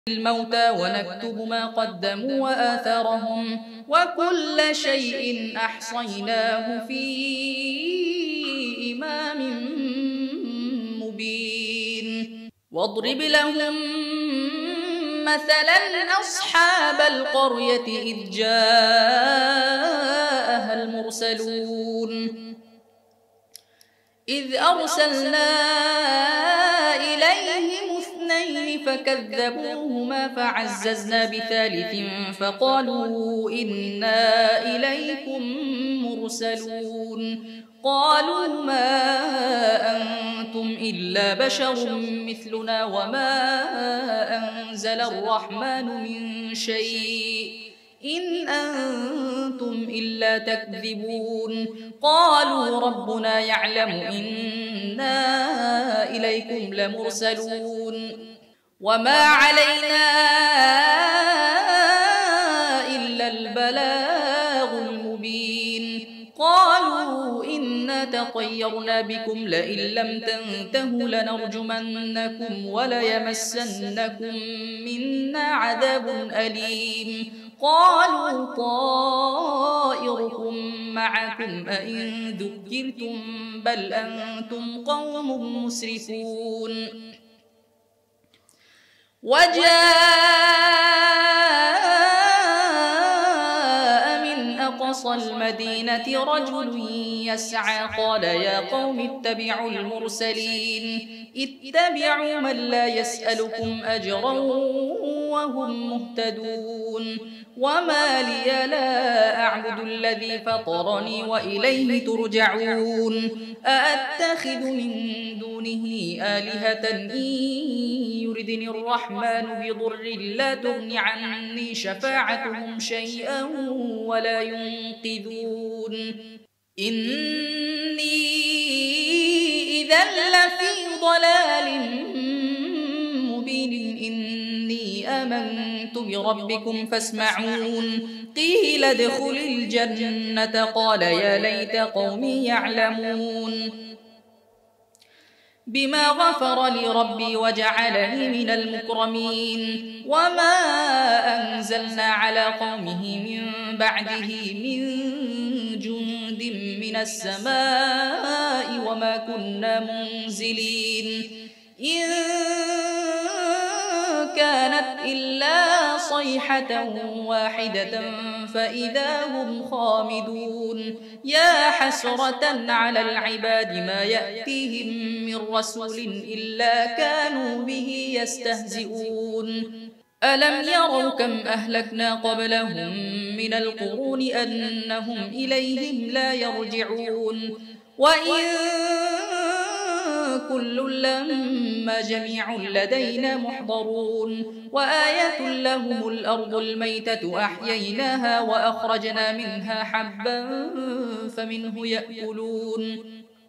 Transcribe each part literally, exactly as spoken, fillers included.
الموتى ونكتب ما قدموا وآثارهم وكل شيء أحصيناه في إمام مبين واضرب لهم مثلا أصحاب القرية إذ جاءها المرسلون إذ أرسلنا إليهم اثنين فكذبوهما فعززنا بثالث فقالوا إنا إليكم مرسلون قالوا ما أنتم إلا بشر مثلنا وما أنزل الرحمن من شيء إن أنتم إلا تكذبون قالوا ربنا يعلم إنا إليكم لمرسلون وما علينا إلا البلاغ المبين قالوا إنا تطيرنا بكم لئن لم تنتهوا لنرجمنكم وليمسنكم منا عذاب أليم قالوا طائركم معكم أئن ذكرتم بل أنتم قوم مسرفون وجاء من أقصى المدينة رجل يسعى قال يا قوم اتبعوا المرسلين اتبعوا من لا يسألكم أجرا وهم مهتدون وما لي لا أعبد الذي فطرني وإليه ترجعون أأتخذ من دونه آلهة إن يردني الرحمن بضر لا تغن عني شفاعتهم شيئا ولا ينقذون إني إذا لفي ضلال مبين إني آمنت بربكم فاسمعون قيل ادخل الجنة قال يا ليت قومي يعلمون بما غفر لي ربي وجعلني من المكرمين وما أنزلنا على قومه من بعده من جند من السماء وما كنا منزلين إن كانت إلا صيحة واحدة فإذا هم خامدون يا حسرة على العباد ما يأتيهم من رسول إلا كانوا به يستهزئون ألم يروا كم أهلكنا قبلهم من القرون أنهم إليهم لا يرجعون وإن كل لما جميع لدينا محضرون وآية لهم الأرض الميتة أحييناها وأخرجنا منها حبا فمنه يأكلون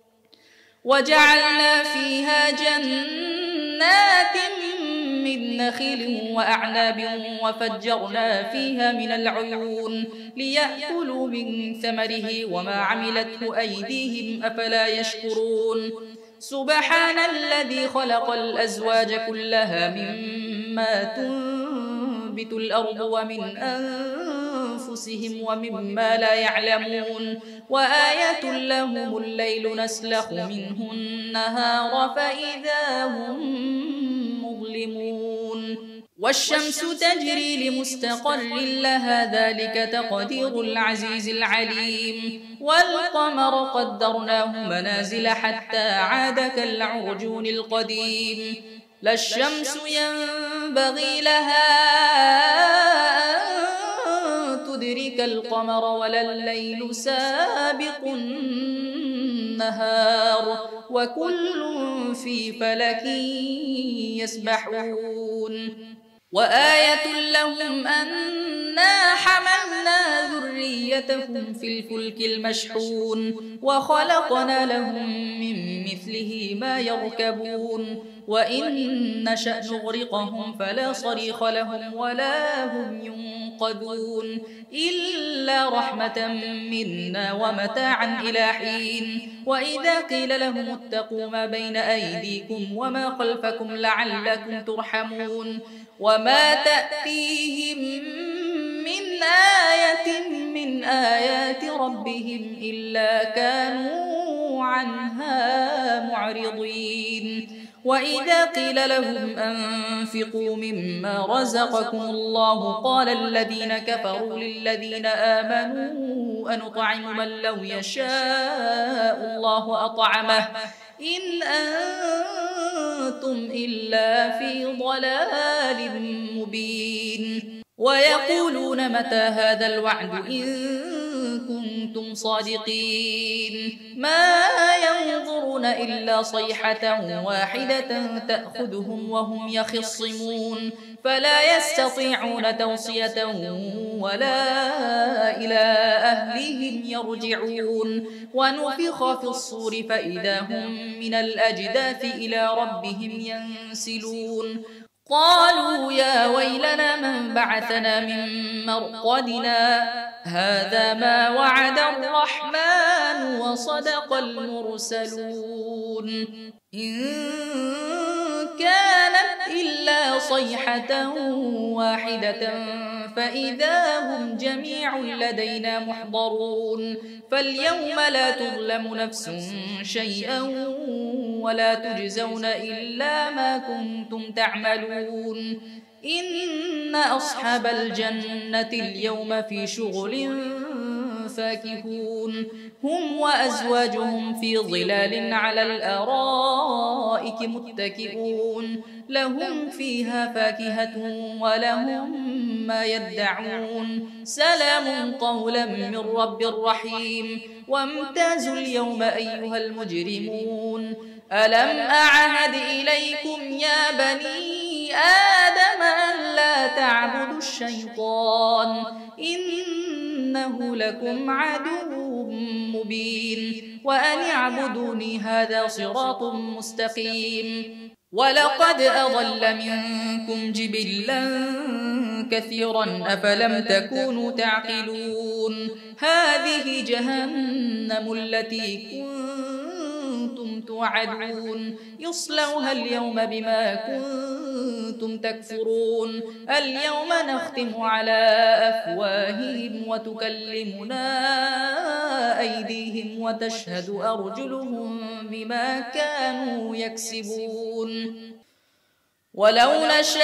وجعلنا فيها جنات من نخيل وأعناب وفجرنا فيها من العيون ليأكلوا من ثمره وما عملته أيديهم أفلا يشكرون سبحان الذي خلق الأزواج كلها مما تنبت الأرض ومن أنفسهم ومما لا يعلمون وآية لهم الليل نسلخ منه النهار فإذا هم مظلمون والشمس تجري لمستقر لها ذلك تقدير العزيز العليم والقمر قدرناه منازل حتى عاد كالعرجون القديم لا الشمس ينبغي لها أن تدرك القمر ولا الليل سابق النهار وكل في فلك يسبحون وآية لهم أنا حملنا ذريتهم في الفلك المشحون وخلقنا لهم من مثله ما يركبون وإن نشأ نغرقهم فلا صريخ لهم ولا هم ينقذون إلا رحمة منا ومتاعا إلى حين وإذا قيل لهم اتقوا ما بين أيديكم وما خلفكم لعلكم ترحمون وما تأتيهم من آية من آيات ربهم إلا كانوا عنها معرضين وإذا قيل لهم أنفقوا مما رزقكم الله قال الذين كفروا للذين آمنوا أنطعم من لو يشاء الله أطعمه إن أنتم إلا في ضلال مبين ويقولون متى هذا الوعد إن كنتم صادقين ما ينظرون إلا صيحة واحدة تأخذهم وهم يخصمون فلا يستطيعون توصية ولا إلى أهلهم يرجعون ونفخ في الصور فإذا هم من الأجداث إلى ربهم ينسلون قالوا يا ويلنا من بعثنا من مرقدنا هذا ما وعد الرحمن وصدق المرسلون إن كانت إلا صيحة واحدة فإذا هم جميع لدينا محضرون فاليوم لا تظلم نفس شيئا ولا تجزون إلا ما كنتم تعملون إن أصحاب الجنة اليوم في شغل فاكهون هم وأزواجهم في ظلال على الأرائك متكئون لهم فيها فاكهة ولهم ما يدعون سلام قولا من رب رحيم وامتازوا اليوم أيها المجرمون ألم أعهد إليكم يا بني آدم أن لا تعبدوا الشيطان إنه لكم عدو مبين وأن اعبدوني هذا صراط مستقيم ولقد أضل منكم جبلا كثيرا أفلم تكونوا تعقلون هذه جهنم التي كنتم توعدون يصلوها اليوم بما كنتم تكفرون اليوم نختم على أفواههم وتكلمنا أيديهم وتشهد أرجلهم بما كانوا يكسبون ولو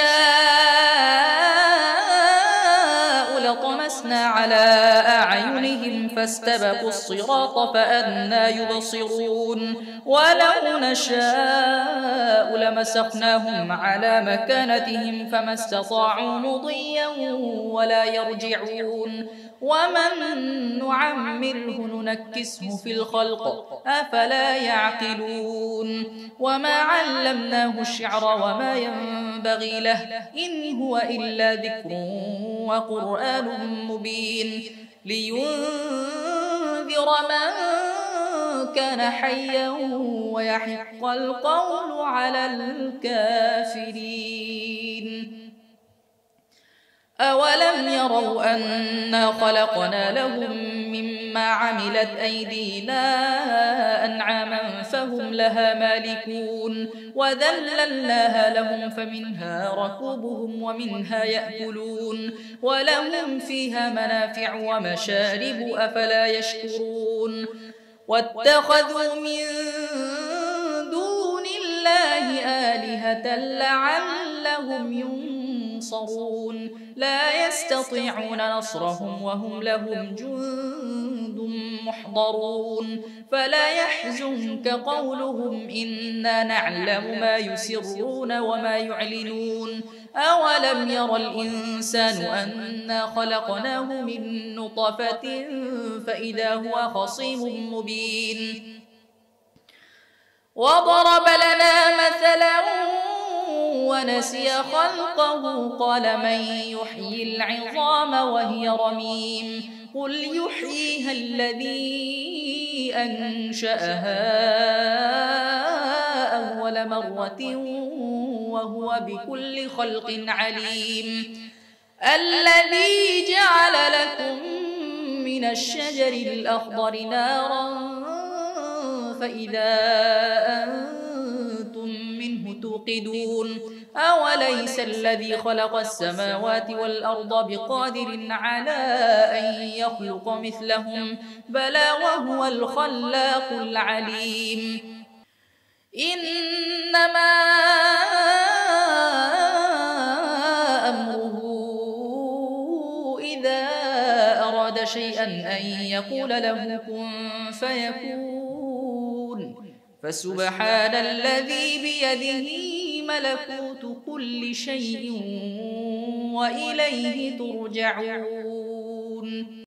نشاء لطمسنا على أعينهم فاستبقوا الصراط فأنى يبصرون ولو نشاء لمسخناهم على مكانتهم فما استطاعوا مضيا ولا يرجعون ومن نعمره ننكسه في الخلق أفلا يعقلون وما علمناه الشعر وما ينبغي له إن هو إلا ذكر وقرآن مبين لينذر من كان حيا ويحق القول على الكافرين أولم يروا أنا خلقنا لهم مما عملت أيدينا أنعاما فهم لها مالكون وذللناها لهم فمنها ركوبهم ومنها يأكلون ولهم فيها منافع ومشارب أفلا يشكرون واتخذوا من دون الله آلهة لعلهم ينصرون لا يستطيعون نصرهم وهم لهم جند محضرون فلا يحزنك قولهم إنا نعلم ما يسرون وما يعلنون أولم ير الإنسان أنا خلقناه من نطفة فإذا هو خصيم مبين وضرب لنا مثلا ونسي خلقه قال من يحيي العظام وهي رميم قل يحييها الذي أنشأها أول مرة وهو بكل خلق عليم الذي جعل لكم من الشجر الأخضر نارا فإذا أنتم منه توقدون أوليس الذي خلق السماوات والأرض بقادر على أن يخلق مثلهم بلى وهو الخلاق العليم إنما أمره إذا أراد شيئا أن يقول له كن فيكون فسبحان الذي بيده ملكوت كل شيء وإليه ترجعون.